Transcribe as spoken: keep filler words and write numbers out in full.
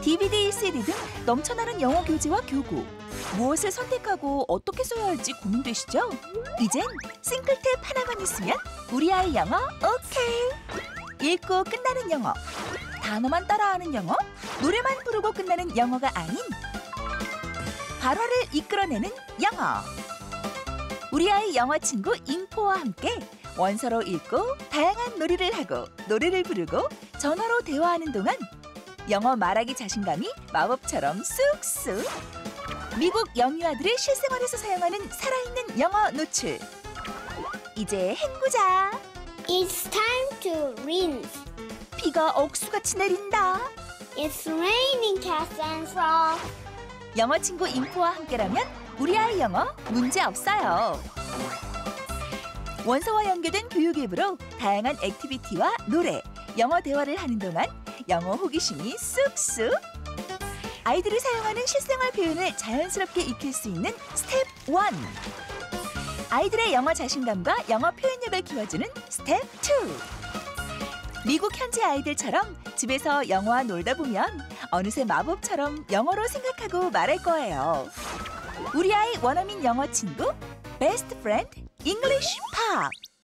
디비디, 씨디 등 넘쳐나는 영어 교재와 교구. 무엇을 선택하고 어떻게 써야 할지 고민되시죠? 이젠 싱글탭 하나만 있으면 우리 아이 영어 오케이! 읽고 끝나는 영어, 단어만 따라하는 영어, 노래만 부르고 끝나는 영어가 아닌 발화를 이끌어내는 영어. 우리 아이 영어 친구 인포와 함께 원서로 읽고 다양한 놀이를 하고 노래를 부르고 전화로 대화하는 동안 영어 말하기 자신감이 마법처럼 쑥쑥. 미국 영유아들의 실생활에서 사용하는 살아있는 영어 노출. 이제 헹구자. It's time to rinse. 비가 억수같이 내린다. It's raining cats and frogs. 영어 친구 인포와 함께라면 우리 아이 영어 문제 없어요. 원서와 연계된 교육 앱으로 다양한 액티비티와 노래, 영어 대화를 하는 동안 영어 호기심이 쑥쑥. 아이들이 사용하는 실생활 표현을 자연스럽게 익힐 수 있는 스텝 원. 아이들의 영어 자신감과 영어 표현력을 키워주는 스텝 투. 미국 현지 아이들처럼 집에서 영어와 놀다 보면 어느새 마법처럼 영어로 생각하고 말할 거예요. 우리 아이 원어민 영어 친구 베스트 프렌드 잉글리쉬 팝.